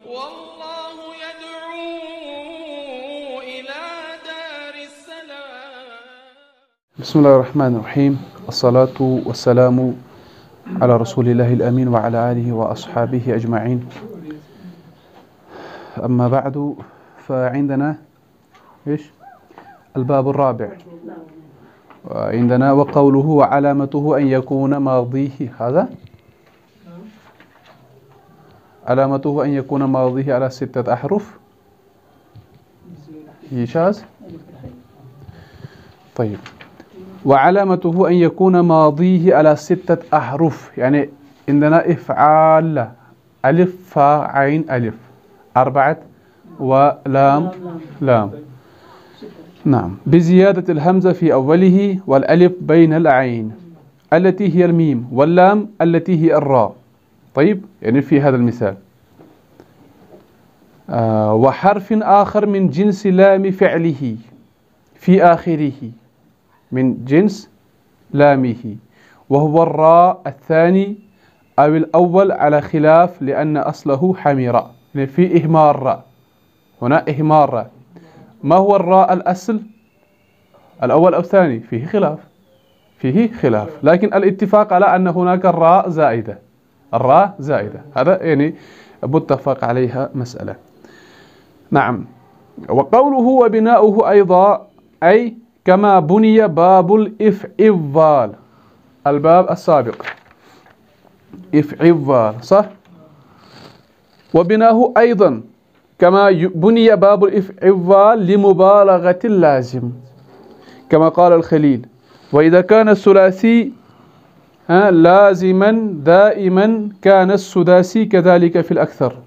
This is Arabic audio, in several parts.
والله يدعو إلى دار السلام. بسم الله الرحمن الرحيم، الصلاة والسلام على رسول الله الأمين وعلى آله وأصحابه أجمعين. أما بعد، فعندنا الباب الرابع، وعندنا وقوله وعلامته أن يكون ماضيه، هذا علامته أن يكون ماضيه على 6 أحرف. يشاز. طيب، وعلامته أن يكون ماضيه على 6 أحرف، يعني عندنا إفعال، ألف فاء عين ألف 4 ولام لام. نعم، بزيادة الهمزة في أوله والألف بين العين التي هي الميم واللام التي هي الراء. طيب، يعني في هذا المثال وحرف آخر من جنس لام فعله في آخره، من جنس لامه، وهو الراء الثاني أو الأول على خلاف، لأن أصله حمراء، يعني في إهمال راء، هنا إهمال راء. ما هو الراء الأصل، الأول أو الثاني؟ فيه خلاف، لكن الاتفاق على أن هناك الراء زائدة، الراء زائدة، هذا يعني متفق عليها مسألة. نعم، وقوله وبناؤه أيضا، أي كما بني باب الإفعال، الباب السابق إفعال، صح؟ وبناه أيضا كما بني باب الإفعال لمبالغة اللازم، كما قال الخليل وإذا كان الثلاثي لازما دائما كان السداسي كذلك في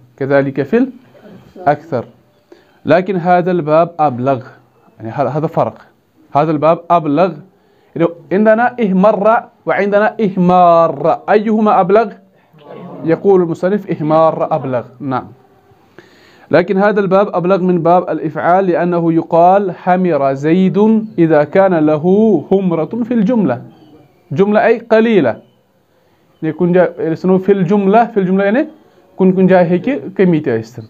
الأكثر، لكن هذا الباب أبلغ، يعني هذا فرق، هذا الباب أبلغ. عندنا إهمر وعندنا إهمار، أيهما أبلغ؟ يقول المصنف إهمار أبلغ. نعم، لكن هذا الباب أبلغ من باب الإفعال، لأنه يقال حمر زيد إذا كان له همرة في الجملة، جملة أي قليلة، يكون جاء في الجملة يعني كن جاء هيك كمية يستن.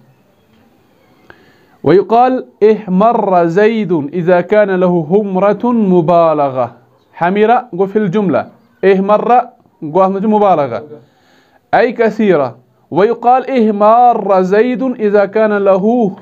ويقال احمر زيد إذا كان له همرة مبالغة، حمر في الجملة، احمر مبالغة أي كثيرة. ويقال احمر زيد إذا كان له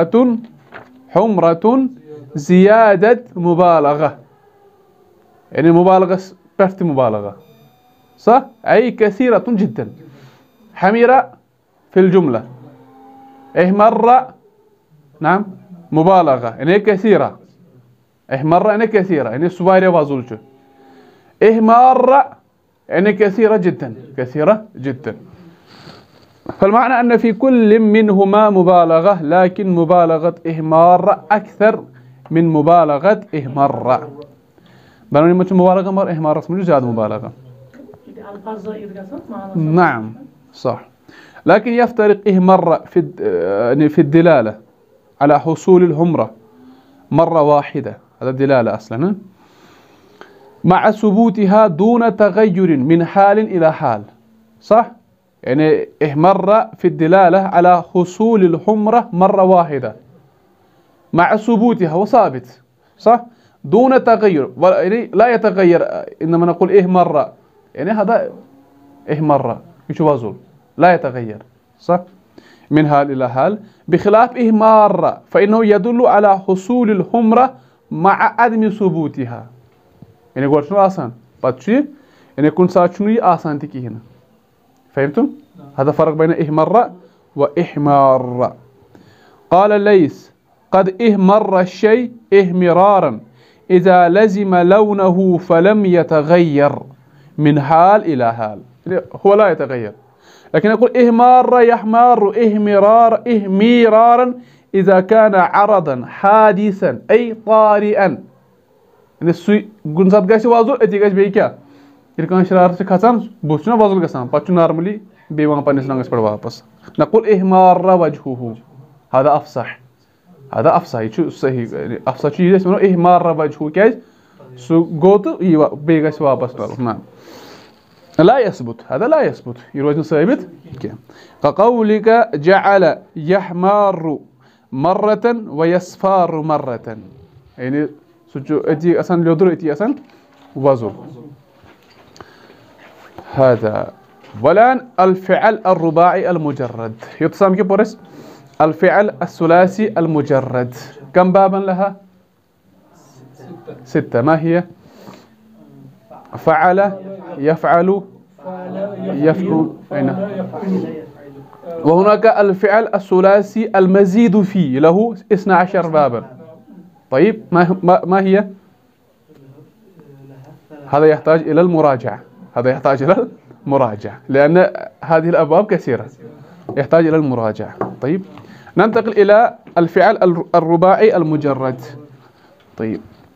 حمرة زيادة مبالغة، يعني مبالغة بفت مبالغة، صح؟ أي كثيرة جدا. حمر في الجملة، احمر نعم مبالغة يعني كثيرة، احمر يعني كثيرة، يعني سواري وازولش. احمر يعني كثيرة جدا. فالمعنى أن في كل منهما مبالغة، لكن مبالغة إهمار أكثر من مبالغة إهمر. بنوني مش مبالغة مر إهمار اسمه زاد مبالغة. نعم صح، لكن يفترق إهمر في الدلالة على حصول الهمرة مرة واحدة، هذا الدلالة أصلا، مع ثبوتها دون تغير من حال إلى حال، صح؟ يعني احمر في الدلالة على حصول الحمرة مرة واحدة مع ثبوتها وثابت، صح؟ دون تغير، يعني لا يتغير. إنما نقول احمر يعني هذا احمر يشوازول لا يتغير، صح؟ من حال إلى حال، بخلاف إهمار فإنه يدل على حصول الحمرة مع عدم ثبوتها. يعني يقول شنو آسان باتشي، يعني يكون ساتشنوي آسان تكي هنا، فهمتم؟ هذا فرق بين إهمر وإحمار. قال ليس قد إهمر الشيء إهمرارا إذا لزم لونه فلم يتغير من حال إلى حال، هو لا يتغير. لكن يقول إهمار يحمار إهميرارا إذا كان عرضا حادثا أي طارئا، يعني سوي قنصات قاسي وازو اتيقاش بيكا إذا شرارة كاتان بوشنا وازو قسان باتشو نارملي بيوان بانيس نانغس پر واپس. نقول إهمار وجهه، هذا أفصح، يشو صحيح أفصح شيء اسمه إهمار وجهه كاش سو قوتو بيقاش واپس نارو. نعم. لا يثبت، هذا لا يثبت يروج ثابت كقولك جعل يحمار مرة ويصفار مرة، يعني سجو اتي اصلا لودر اتي اصلا وازور هذا. والآن الفعل الرباعي المجرد يتصام كيف بورس؟ الفعل الثلاثي المجرد كم بابا لها؟ 6. ما هي؟ فعل، يفعل، يفعل. وهناك الفعل الثلاثي المزيد فيه له 12 بابا. طيب ما هي؟ هذا يحتاج إلى المراجعة، هذا يحتاج إلى المراجعة لأن هذه الأبواب كثيرة يحتاج إلى المراجعة. طيب ننتقل إلى الفعل الرباعي المجرد. طيب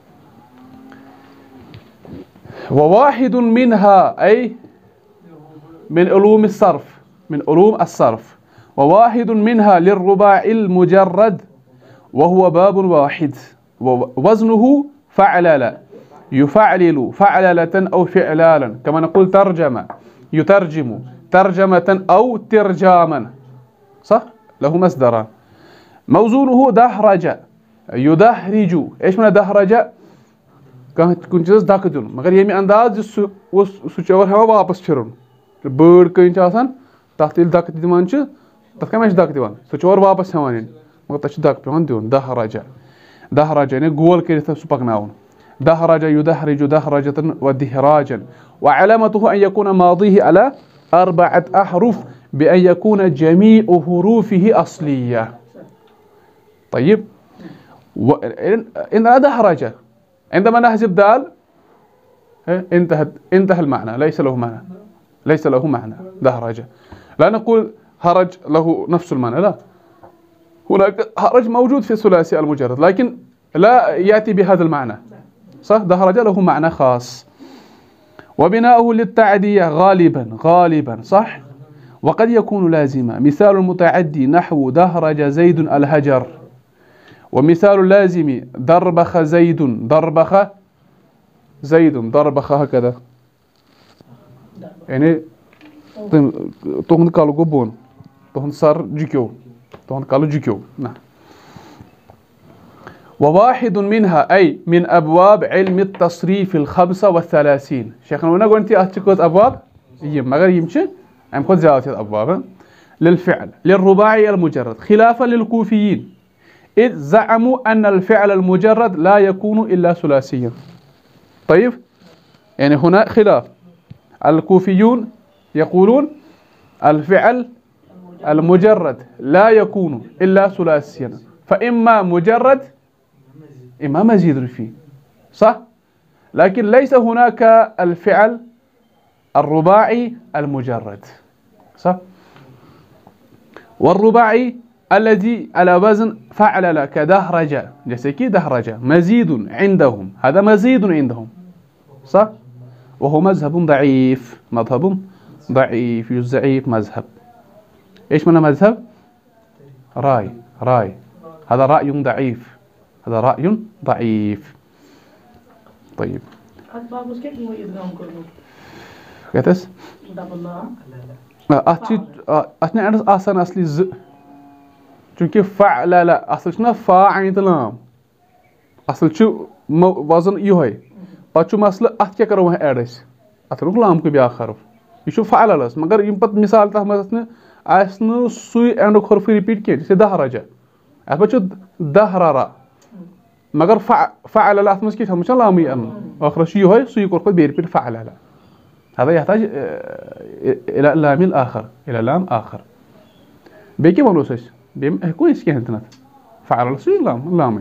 وواحد منها أي من علوم الصرف، من علوم الصرف، وواحد منها للرباعي المجرد وهو باب واحد ووزنه فعلل، يفعلل فعللة أو فعلالا، كما نقول ترجم يترجم ترجمة أو ترجاما، صح؟ له مصدران. موزونه دهرج يدهرج. ايش من دهرج؟ كنت داكدون مگر يمي انداز سوچور هوا واپس پھرن بڑ کین آسان تحت دک دِوان چھ تتھ کمہ دک دِوان سوچور واپس ہوان مگر تتھ دک پیوان دیون. دہرج دہرج یعنی گول کرتھ سو پکناون. دهرج يدهرج دهرجة ودهراجا. وعلامته أن يكون ماضيه على 4 أحرف بأن يكون جميع حروفه أصلية. طيب إن دهرج عندما نحذف دال انتهى المعنى، ليس له معنى، ليس له معنى. دهرج لا نقول هرج له نفس المعنى، لا، هناك هرج موجود في الثلاثي المجرد لكن لا يأتي بهذا المعنى، صح؟ دهرج له معنى خاص. وبناؤه للتعدية غالبا صح؟ وقد يكون لازما. مثال المتعدي نحو دهرج زيد الهجر، ومثال اللازم دربخ زيد، دربخ زيد، دربخ هكذا يعني تهند قالوا قبون تهند صار جيكيو تهند قالوا جيكيو. نعم. وواحد منها أي من أبواب علم التصريف 35. شيخنا هنا قلت أتكوت أبواب ما غير يمشي أم خذ زيادة أبواب للفعل للرباعي المجرد خلافا للكوفيين إذ زعموا أن الفعل المجرد لا يكون إلا ثلاثيا. طيب يعني هنا خلاف. الكوفيون يقولون الفعل المجرد لا يكون إلا ثلاثيا، فإما مجرد إما مزيد فيه، صح؟ لكن ليس هناك الفعل الرباعي المجرد، صح؟ والرباعي الذي على وزن فعلل كدهرج جسكي دهرج مزيد عندهم، هذا مزيد عندهم، صح؟ وهو مذهب ضعيف، مذهب ضعيف الضعيف مذهب. ايش معنى مذهب؟ راي هذا رأي ضعيف، هذا رأي ضعيف. طيب كتس أثناء أصلا أصلي ز چونکہ فعلل اصل چھنا فا عین لام اصل چھ وزن یہے پتہ چھ مسئلہ ات کیا کرو وۄنۍ ایڈ أسۍ ات روک لام کو بیاکھ حرف یہ چھ فعللس مگر یم پتہ مثال تتھ منٛز آسہِ نہٕ سُے اینڈُک حرف رِپیٖٹ کینٛہہ جیسے دہرج اتھ منٛز چھُ دہررا مگر فعلل اتھ منٛز کیٛاہ تھوٚمُت چھنا لامٕے انُن ٲخرس چھُ یہے سُے کوٚر پتہٕ بیٚیہِ رِپیٖٹ فعلل. هذا يحتاج إلى لام آخر، إلى لام آخر. بيكي ونوسش بيم كويس كه انتنت فعل الصيغ لام.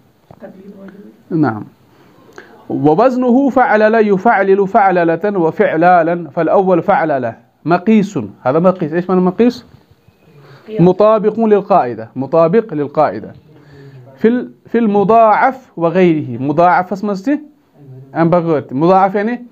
نعم. ووزنه فعلل يفعلل فعللة وفعلالا. فالأول فعلل مقيس، هذا مقيس. ايش معنى مقيس؟ مطابق للقاعدة، مطابق للقاعدة. في المضاعف وغيره. مضاعف اسمه ام بغيت مضاعف يعني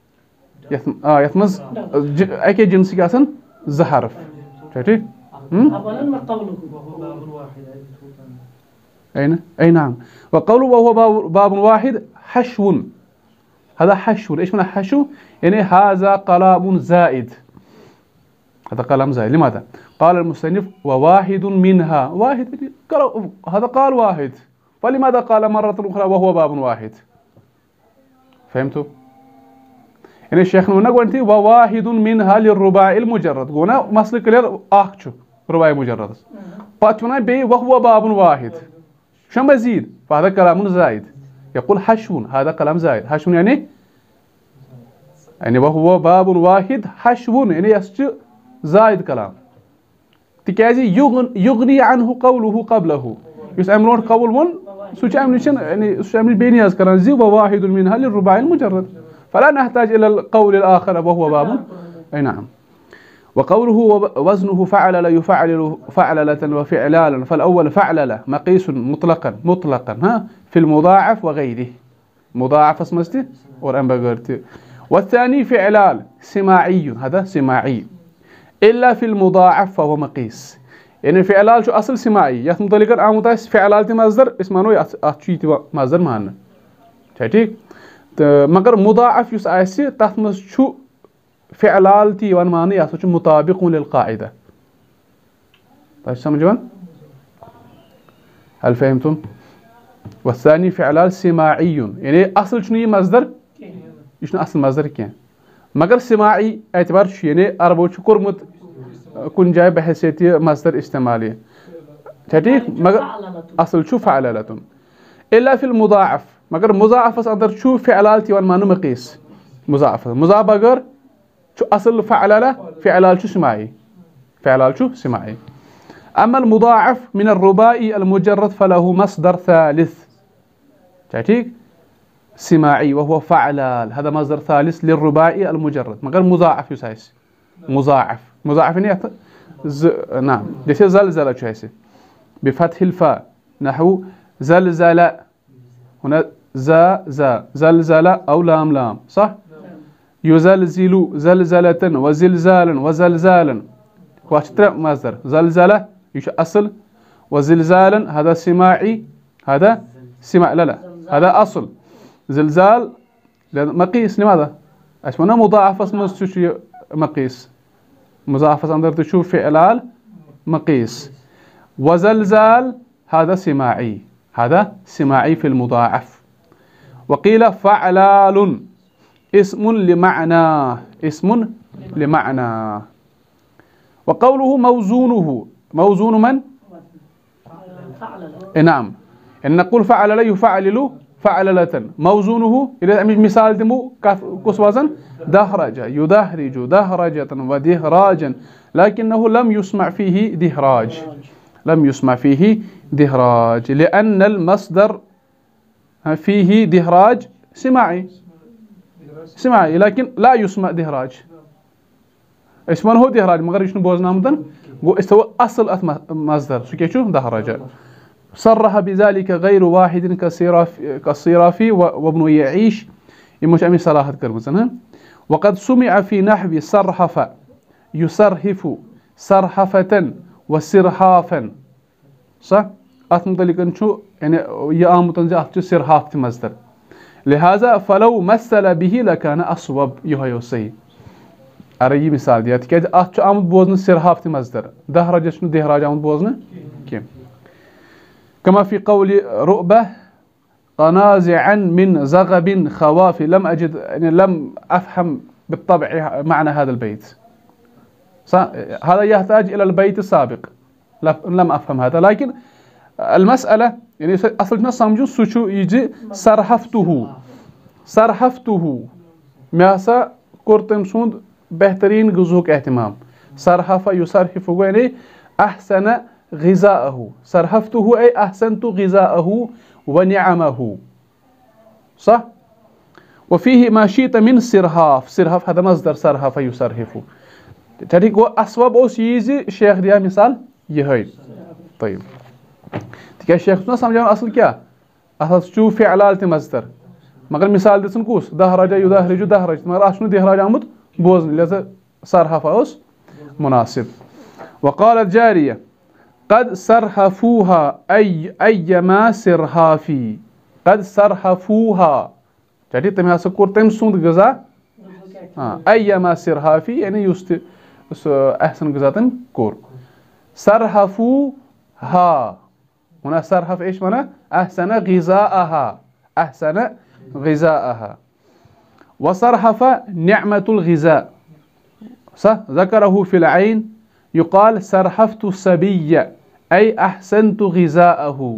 يثمز اكي جنسي كاسن زحرف شايفين؟ اولا ما قوله وهو باب واحد. اي نعم. وقوله وهو باب واحد حشو، هذا حشو. ايش معنى حشو؟ يعني هذا كلام زائد، هذا كلام زائد. لماذا؟ قال المصنف وواحد منها، واحد هذا قال واحد، فلماذا قال مرة أخرى وهو باب واحد؟ فهمتوا؟ يعني الشيخ نقول أنت وواحد منها للرباعي المجرد، قلنا مسلك لير أخشو رباعي مجرد، فاتونا بي وهو باب واحد، شو مزيد؟ فهذا كلام زائد. يقول حشو، هذا كلام زائد. حشو يعني وهو باب واحد، حشو يعني يسجد زائد كلام. تكازي يغني عنه قوله قبله، يسأمرون قول من سوش أمنشن يعني سوش أمن بيني أذكران زي وواحد منها للرباعي المجرد، فلا نحتاج إلى القول الآخر وهو باب. أي نعم. وقوله وزنه فعلل يفعلل فعللة وفعلالا، فالأول فعلل مقيس مطلقا ها في المضاعف وغيره، مضاعف اسمستي والأنبغرتي. والثاني فعلال سماعي، هذا سماعي، إلا في المضاعف فهو مقيس. يعني فعلال شو أصل سماعي يثمطلقا آمتاس فعلالتي مصدر اسمانو أتشيتي مصدر معنا شايتيك. مگر مضاعف يس آسي تثمس شو فعلالتي وان معنى يسوش مطابق للقاعدة. طيب سمجون؟ هل فهمتم؟ والثاني فعلال سماعي، يعني أصل شنو مصدر؟ شنو أصل مصدر كين؟ مگر سماعي اعتبار شو يعني أربو شو كرمت كن جاي بحيثية مصدر استعمالي شايتيك. مگر أصل شو فعلالة. إلا في المضاعف، مگر مضاعف أندر شو فعلالتي وان معنى مقيس مضاعف. مضاعف أجر شو أصل فعلالة فعلال شو سماعي، فعلال شو سماعي. أما المضاعف من الرباعي المجرد فله مصدر ثالث شايتيك سماعي وهو فعلال، هذا مصدر ثالث للرباعي المجرد. مگر مضاعف يسايس مضاعف يعني نعم ليس زلزلة شو هيسي بفتح الفاء نحو زلزلة، هنا زلزلة أو لام صح؟ يزلزل زلزلة وزلزالا واشترى مصدر زلزلة يش أصل، وزلزالا هذا سماعي، هذا سماع لا هذا أصل. زلزال مقيس. لماذا؟ اسمه مضاعف اسمه مقيس، مضاعف أندر تشوف فعلال مقيس. وزلزال هذا سماعي، هذا سماعي في المضاعف. وقيل فعلال اسم لمعنى. وقوله موزونه، موزون من؟ نعم، إن نقول فعلل يفعلل فعللة، موزونه إذا مثال دمو كس وزن دهرج يدهرج دهرجة ودهراجا، لكنه لم يسمع فيه دهراج، لأن المصدر فيه دهراج سماعي لكن لا يسمع دهراج. اسمه هو دهراج مغير شنو بوزنا مدن استوى أصل مصدر سكيشو دهراج. صرح بذلك غير واحد كالصرافي وابن يعيش يمش أمي صلاحة كرمزنا. وقد سمع في نحو صرحف يصرحف صرحفة وسرحافا صح؟ أتمنى شو يعني يأمر تنزع سرحاف مصدر. لهذا فلو مثل به لكان أصوب يهيوسي. أري مثال ديات كده أتشو أمد بوزن سرحاف مصدر دهرج شنو دهراج أمد بوزن كيف؟ كما في قول رؤبة قنازعا من زغب خواف، لم أجد يعني لم أفهم بالطبع معنى هذا البيت. هذا يحتاج إلى البيت السابق، لم أفهم هذا. لكن المسألة يعني أصلنا سامجو سوشو يجي صرحفته ماسا كورتم سوند بهترين جزوك اهتمام. صرحف يصرحف يعني أحسن غذاءه، صرحفته أي أحسنت غذاءه ونعمه صح؟ وفيه ما شئت من صرحاف هذا مصدر صرحف يصرحف. تاريخ أسباب أو سيزي الشيخ ديها مثال يهي. طيب تيجي الشيخ ناس سمجان أصل كيا أصل شو فعلالتي مصدر مگر مثال دسن كوس دهرج يدهرج دهرج مگر أشنو دهرج عمود بوزن لذا صرحف أوس مناسب. وقالت جارية قد صرحفوها أيما صرحافي، قد صرحفوها چٹی تم ہسا کوٚر تٔمۍ سُنٛد غذا اَیما سِرہافی یعنی یُس تہِ سُہ احسن غذا تٔمۍ کوٚر سرحفوٗ ہا وَنان سرحف ايش وَنان احسن غذاءها احسن غذاءها وصرحف نعمة الغذاء صح ذكره في العين يقال سرحفت الصبي أي أحسنت غذاءه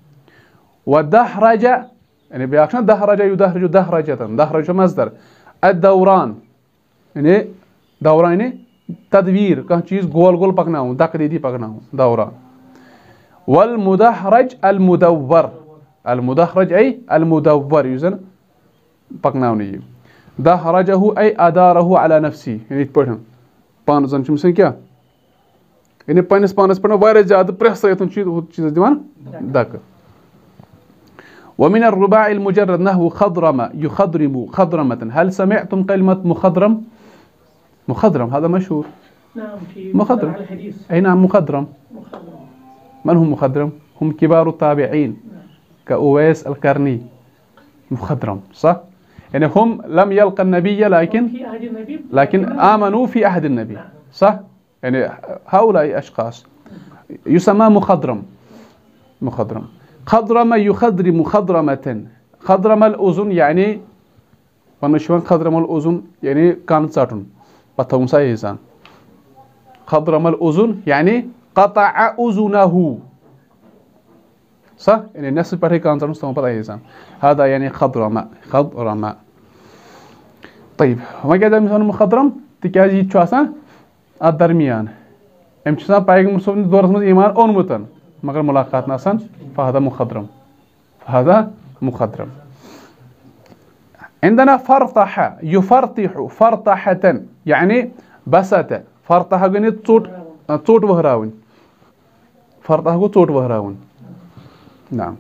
ودحرج يعني بياكشن دحرج يدحرج دحرجة دحرج مصدر الدوران يعني دوران يعني تدوير كان چیز گول گول پکناون دک دیدی پکناون دوران والمدحرج المدور المدحرج أي المدور يوزن پکناوني دحرجه أي أداره على نفسه يعني پڑھن پانس زن چمسن کیا يعني پانس پانس پڑھن واریاہ زیادٕ پرٛٮ۪سٲیِتھ چیٖزس دِوان دکہٕ ومن الرباع المجرد نحو خضرم يخضرم خضرمة هل سمعتم كلمة مخضرم؟ مخضرم هذا مشهور. نعم في مخضرم الحديث. أي نعم مخضرم. من هم مخضرم؟ هم كبار التابعين كأويس القرني مخضرم صح؟ يعني هم لم يلقى النبي لكن آمنوا في عهد النبي صح؟ يعني هؤلاء أشخاص يسمى مخضرم مخضرم خضرم يخضرم خضرمة خضرم الأذن يعني ونشوان خضرم الأذن يعني كان څٹُن پتہٕ تھاوُن سا ییٖژان خضرم الأذن يعني قطع أذنه صح يعني نصف پٮ۪ٹھٕے کان ژٹُن سُہ تھاوُن پتہٕ ییٖژان هذا يعني خضرم خضرم طيب وۄنۍ کیٛازِ أمِس وَنُن مخضرم تِکیٛازِ یہِ تہِ چھُ آسان اَتھ درمیان أمِس چھُ آسان پیغمبر صٲبنِس دورس منٛز ایٖمان اوٚنمُت مگر ملاقات نہٕ آسان فهذا مخضرم فهذا مخضرم عندنا فرطح يفرطح فرطحة يعني بسط فرطح گٔے ژوٚٹ وہراوٕنۍ فرطح گوٚو ژوٚٹ وہراوُن نعم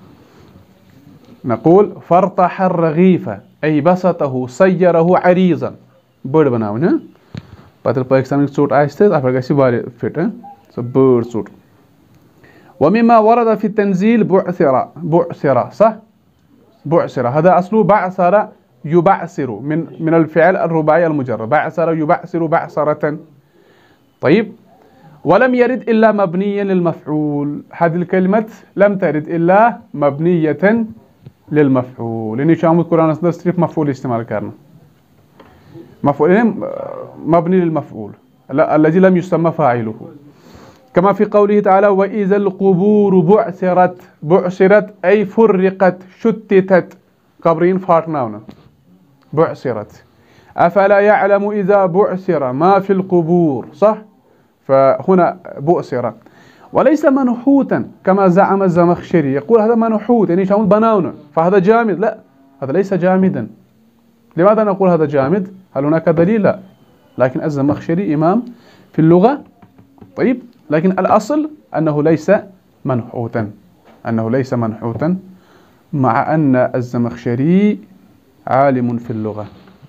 نقول فرطح الرغيف أي بسطه سيره عريضا بٔڑ بناوٕنۍ پتہٕ ییٚلہِ پٲکِستانٕچ ژوٚٹ آسہِ تہٕ تتھ پٮ۪ٹھ گژھِ واریاہ فِٹ سۄ بٔڑ ژوٚٹ ومما ورد في التنزيل بعثر بعثر صح بعثر هذا أصله بعثر يبعثر من الفعل الرباعي المجرد بعثر يبعثر بعثرة طيب ولم يرد إلا مبنيا للمفعول هذه الكلمة لم ترد إلا مبنية للمفعول لأن شامل القرآن صرف مفعول استعمال كارنا مفعول مبني للمفعول الذي لم يسمى فاعله كما في قوله تعالى وإذا القبور بعثرت بعثرت أي فرقت شتتت قبرين فاتناونا بعثرت أفلا يعلم إذا بعثر ما في القبور صح فهنا بعثر وليس منحوتا كما زعم الزمخشري يقول هذا منحوت يعني شامل بناونا فهذا جامد لا هذا ليس جامدا لماذا نقول هذا جامد هل هناك دليل لا لكن الزمخشري إمام في اللغة طيب لكن الأصل أنه ليس منحوتا أنه ليس منحوتا مع أن الزمخشري عالم في اللغة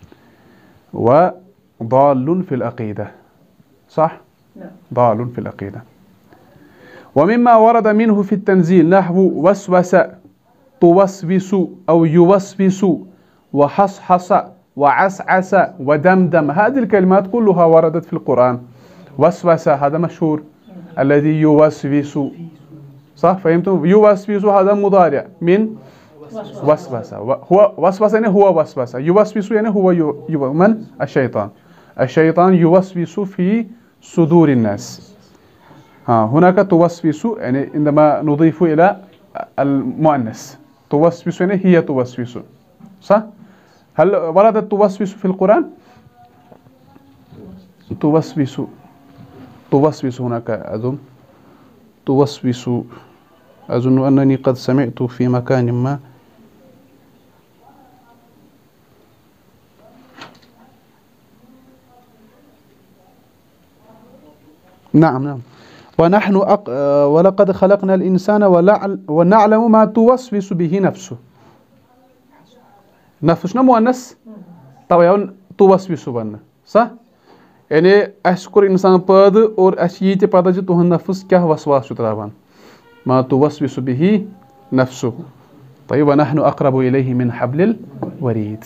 وضال في العقيدة صح؟ ضال في العقيدة ومما ورد منه في التنزيل نحو وسوس توسوس أو يوسوس وحصحص وعسعس ودمدم هذه الكلمات كلها وردت في القرآن وسوس هذا مشهور الذي يوسوس صح فهمتم يوسوس هذا مضارع من وسوس هو وسوس يعني هو وسوس يوسوس يعني هو من الشيطان يوسوس في صدور الناس هناك توسوس يعني عندما نضيف إلى المؤنث توسوس يعني هي توسوس صح هل ورد التوسوس في القرآن توسوس هناك أظن توسوس أظن أنني قد سمعت في مكان ما نعم ونحن ولقد خلقنا الإنسان ونعلم ما توسوس به نفسه نفسنا مؤنث طبعا توسوس بنا صح يعني أشكر إنسان باد اور أشيء تبادج تهون نفس كه وسواس تراوان ما توسوس به نفسه طيب ونحن أقرب إليه من حبل الوريد.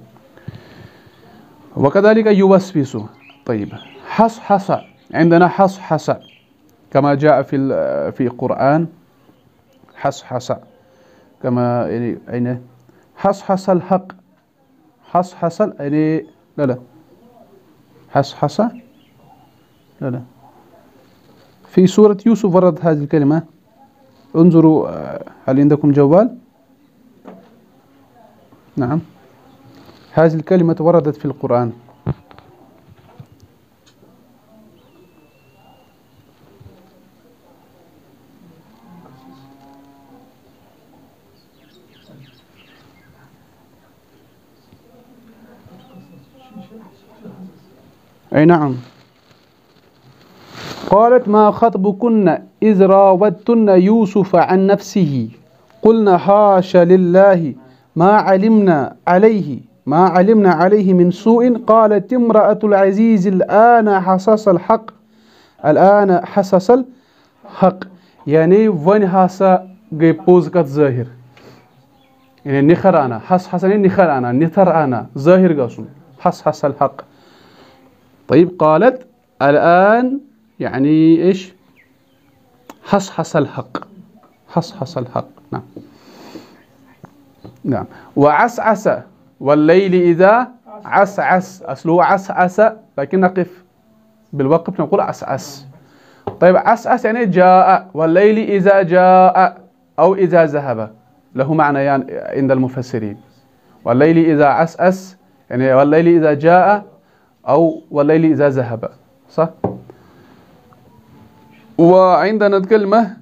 وكذلك يوسوس. طيب حصحص، عندنا حصحص كما جاء في القرآن، حصحص كما يعني أين حصحص الحق، حصحص يعني لا حصحص لا في سورة يوسف وردت هذه الكلمة. انظروا هل عندكم جوال؟ نعم هذه الكلمة وردت في القرآن. أي نعم. قالت ما خطبكن إذ راوتن يوسف عن نفسه قلنا حاش لله ما علمنا عليه من سوء. قالت امرأة العزيز الآن حسس الحق، الآن حسس الحق يعني ون هسا گٔے پوٚز کتھ ظٲہِر، يعني نِخر أنا حس حسن نِخر أنا نثر أنا ظاهر قاسم حس الحق. طيب قالت الآن يعني إيش؟ حس الحق، حس الحق. نعم نعم. وعسعس والليل إذا عسعس، أصله عسعس لكن نقف بالوقف نقول عسعس. طيب عسعس يعني جاء، والليل إذا جاء أو إذا ذهب له معنيان عند المفسرين. والليل إذا عسعس يعني والليل إذا جاء أو والليل إذا ذهب، صح؟ وعندنا الكلمة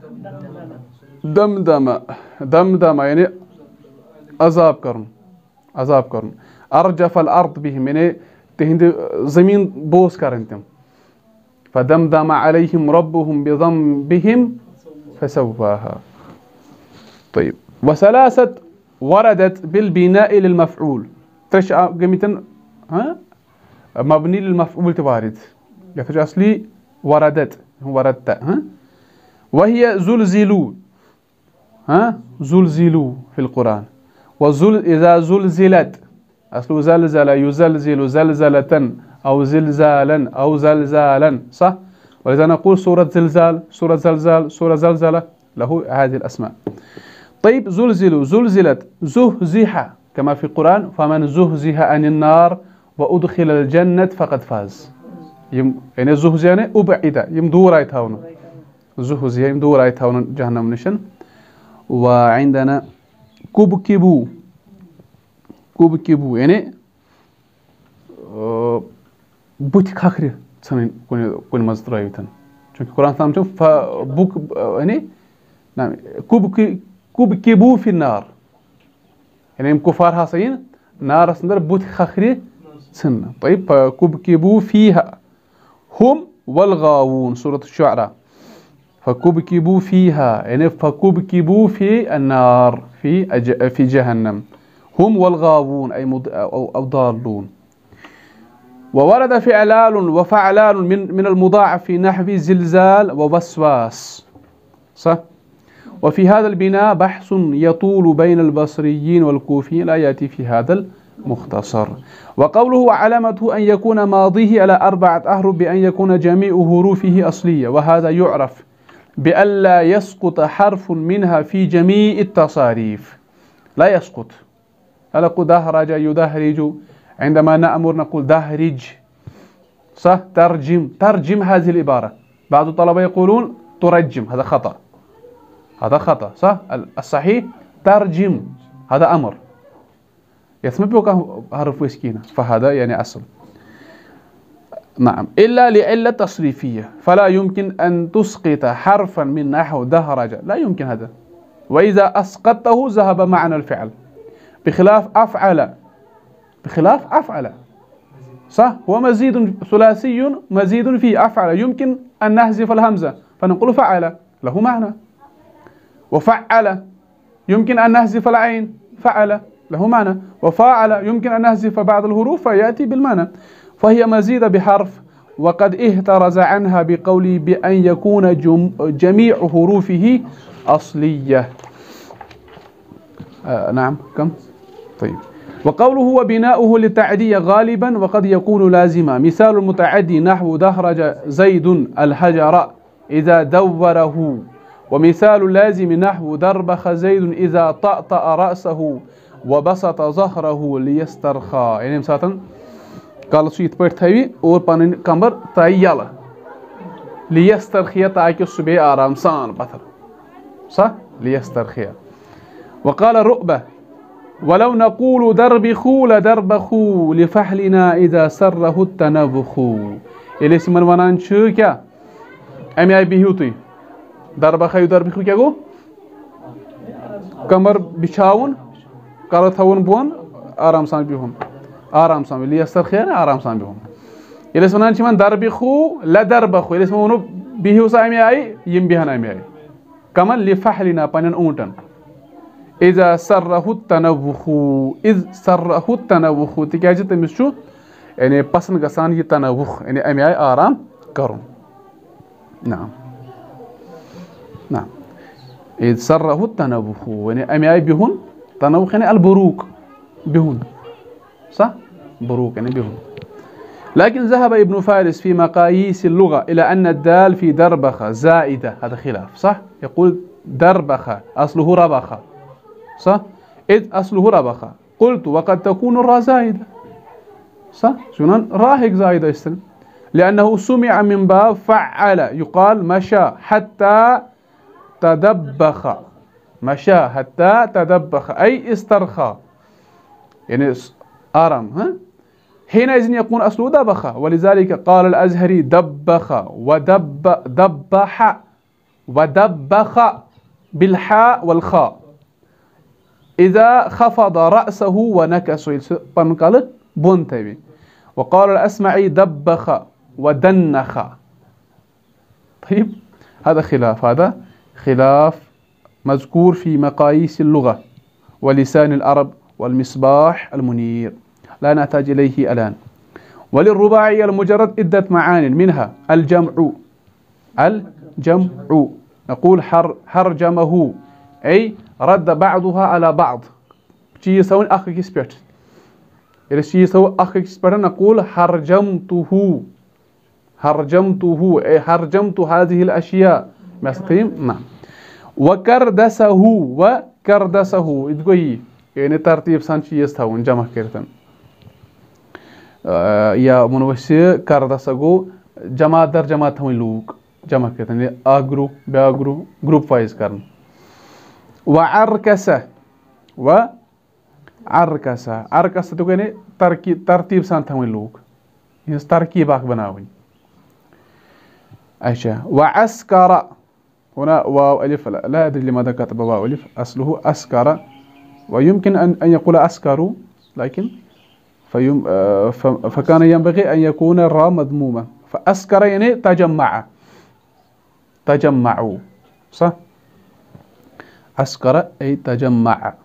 دمدم يعني عذاب کرن. أرجف الأرض بهم يعني تهند زمين بوس كرنتم. فدمدم عليهم ربهم بذنبهم فسواها. طيب وثلاثة وردت بالبناء للمفعول، ترش قميتن مبني للمفعول توارد، يترش أصلي وردت وهي زلزلوا زلزلوا في القرآن. إذا زلزلت أصله زلزل يزلزل زلزلة أو زلزالا أو زلزالا، صح؟ ولذا نقول سورة زلزال، سورة زلزال، سورة زلزلة، له هذه الأسماء. طيب زلزلوا زلزلت زهزح كما في القرآن فمن زهزح عن النار وأدخل الجنة فقد فاز. يعني زهزح يعني أبعد يمدور يتهون، زهزح يمدور يتهون جهنم نشن. وعندنا كبكبوا يعني بوتي خاخري تصنين كون مزدرايتن çünkü Kur'an tanımcım bu يعني نعم كبكبوا في النار يعني كفار حاسين نار سندر بوتي خاخري تصن. طيب كبكبوا فيها هم والغاوون سورة الشعراء. فكبكبوا فيها يعني فكبكبوا في النار في جهنم هم والغاوون أي أو ضالون. وورد فعلال وفعلال من المضاعف في نحو زلزال ووسواس، صح؟ وفي هذا البناء بحث يطول بين البصريين والكوفيين لا يأتي في هذا المختصر. وقوله وعلامته أن يكون ماضيه على 4 أحرف بأن يكون جميع حروفه أصلية، وهذا يعرف بألا يسقط حرف منها في جميع التصاريف، لا يسقط. لا نقول دهرج يدهرج، عندما نأمر نقول دهرج، صح؟ ترجم هذه العبارة. بعض الطلبة يقولون ترجم، هذا خطأ، صح؟ الصحيح ترجم، هذا أمر يسمى بوقع حرف وسكينة، فهذا يعني أصل. نعم إلا لعلة تصريفية، فلا يمكن أن تسقط حرفا من نحو دهرج، لا يمكن هذا. وإذا أسقطته ذهب معنى الفعل، بخلاف أفعل، صح؟ هو مزيد ثلاثي مزيد في أفعل، يمكن أن نحذف الهمزة فنقول فعل له معنى. وفعل يمكن أن نحذف العين فعل له معنى. وفاعل يمكن أن نحذف بعض الحروف فيأتي بالمعنى. فهي مزيدة بحرف، وقد احترز عنها بقوله بأن يكون جميع حروفه أصلية. نعم كم؟ طيب. وقوله وبناؤه للتعدية غالبا وقد يكون لازما. مثال المتعدي نحو دحرج زيد الحجر إذا دوره. ومثال اللازم نحو دربخ زيد إذا طأطأ رأسه وبسط ظهره ليسترخى. يعني مثلا قال سويت بيت ثوي اور پنن کمر تای یل ليسترخي تاکہ سُہ بیٚیہِ آرام سان پتھر صح ليسترخي. وقال رؤبة ولو نقول دربخوا لدربخوا لفحلنا إذا سره التنبخ. ییٚلہِ أسۍ یِمن ونان چھِ کیٛاہ اَمہِ آیہِ بِہِو تُہۍ دربخا دربخو کیٛاہ گوٚو کمر بِچھاوُن کلہٕ تھاوُن بۄن آرام سان بِہُن آرام سان ليسترخي آرام سان بِہُن. ییٚلہِ أسۍ ونان چھِ یِمن دربخوا لدربخوا ییٚلہِ أسۍ وَنو بِہِو سا اَمہِ آیہِ یِم بیٚہن اَمہِ آیہِ کمن لفحلنا پننٮ۪ن اوٗنٹن إذا سره التنبخ إذ سره التنبخ تِکیٛازِ تٔمِس چھُ یعنی پسنٛد گژھان یہِ تنوُخ یعنی اَمہِ آیہِ آرام کرُن. نعم نعم إذ سره التنبخ یعنی اَمہِ آیہِ بِہُن تنوُخ یعنی البروق بِہُن صح بروق يعني بهم. لكن ذهب ابن فارس في مقاييس اللغة إلى أن الدال في دربخ زائدة. هذا خلاف صح يقول دربخ أصله ربخ صح إذ أصله ربخ. قلت وقد تكون الراء زائدة صح شنو راهق زائدة يستن لأنه سمع من باب فعل يقال مشى حتى تدبخ مشى حتى تدبخ أي استرخى يعني آرام حينئذ يكون أصله دبخ. ولذلك قال الأزهري دبخ دبح ودبخ بالحاء والخاء إذا خفض رأسه ونكسه قال بنتبي. وقال الأسمعي دبخ ودنخ. طيب هذا خلاف مذكور في مقاييس اللغة ولسان العرب والمصباح المنير لا نحتاج إليه الآن. وللرباعي المجرد عدة معان منها الجمع نقول حرجمه أي رد بعضها على بعض چیٖز تھاوٕنۍ اکھ أکِس پٮ۪ٹھ. ییٚلہِ أسۍ چیٖز تھاوو اکھ أکِس پٮ۪ٹھ نقول حرجمته أي حرجمت هذه الأشياء مثلا. نعم. وكردسه یہِ تہِ گوٚو یی یعنی ترتیٖب سان چیٖز تھاوُن جمع کٔرِتھ یا وَنو أسۍ کردسا گوٚو جماعت در جماعت تھاوٕنۍ لوٗکھ جمع کٔرِتھ یعنی اکھ گروپ بیاکھ گروپ وایز کرُن. وعركسه تہِ گوٚو یعنی ترتیٖب سان تھاوٕنۍ لوٗکھ یِہٕنٛز ترکیٖب اکھ بناوٕنۍ. اچھا وعسكر هنا واو ألف لا أدري لماذا كتب واو ألف أصله أسكر ويمكن أن يقول أسكروا لكن فكان ينبغي أن يكون الراء مضمومة. فأسكر يعني تجمعوا صح أسكر أي تجمع.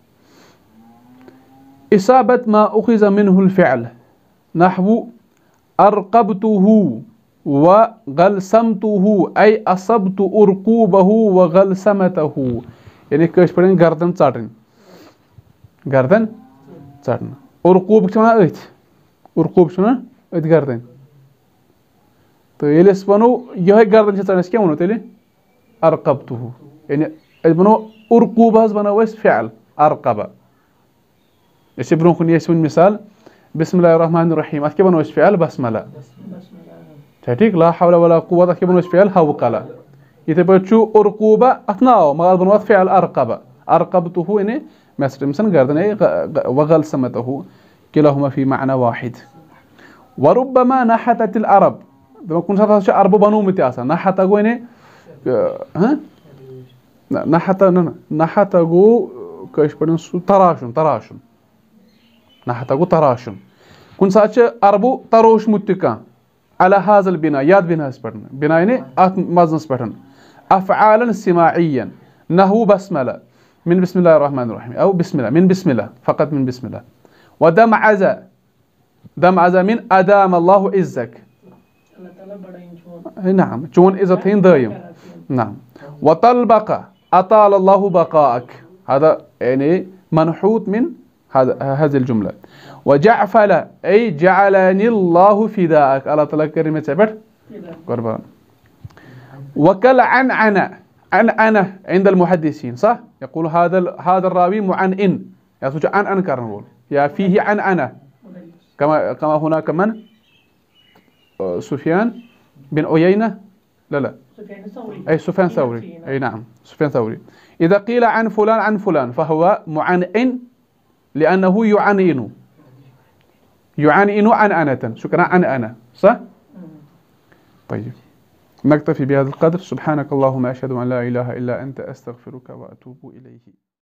إصابة ما أخذ منه الفعل نحو أرقبته وغلسمته أي أصبت أرقوبه وغلسمته يعني كاش پڑھن گردن ژٹٕنۍ أرقوب چھِ وَنان أرقوب چھِ وَنان أتھۍ گردن. تہٕ ییٚلہِ أسۍ وَنو یِہوٚے گردن چھِ ژٹٕنۍ أسۍ کیٛاہ وَنو تیٚلہِ أرقبته یعنی أسۍ وَنو أرقوب حظ بناوو أسۍ فعل أرقبة. أسۍ چھِ برونٛہہ کُن أسۍ وٕنۍ مِثال بسم الله الرحمن الرحيم اَتھ کیٛاہ وَنو أسۍ فعل بسملہ چھا ٹھیٖک لا حول ولا قوة اَتھ کیٛاہ وَنو أسۍ فعل حوقلہ. یِتھَے پٲٹھۍ چھُ أرقوبة اَتھ ناو مگر بناوو اَتھ فعل أرقبة أرقبته یعنی مےٚ ژٔٹۍ أمِس گردن وغلسمته كلاهما في معنى واحد. وربما نحتت العرب دَپان کُنہِ ساتہٕ ہسا چھُ عربو بنومُت تہِ آسان نحت گوٚو یعنی نحت گوٚو کٲشِر پٲٹھۍ سُہ تراشُن نحت گوٚو تراشُن. کُنہِ ساتہٕ چھُ عربو تروشمُت تہِ کانٛہہ على هذا البناء یتھ بناہس پٮ۪ٹھ بنا یعنی اتھ مزنس پٮ۪ٹھ افعالا سماعيا نحو بسملة من بسم الله الرحمن الرحيم او بسم الله من بسم الله فقط من بسم الله. ودمعز من أدام الله عزك نعم چون عزت هين دايم. نعم. وطلبق أطال الله بقاءك هذا يعني منحوت من هذه الجملة. وجعفل أي جعلني الله فداءك، الله تعالى كلمة تعبر قربان. وكل عن أنا عند المحدثين صح، يقول هذا الراوي معنئن، يقول عن كرنول، يا فيه عن أنا، كما هناك من سفيان بن عيينة، لا أي سفيان ثوري، أي نعم سفيان ثوري. إذا قيل عن فلان فهو معنئن لأنه يعنئن عن أنة، شكرا عن أنا صح. طيب نكتفي بهذا القدر. سبحانك اللهم أشهد أن لا إله إلا أنت أستغفرك وأتوب إليه.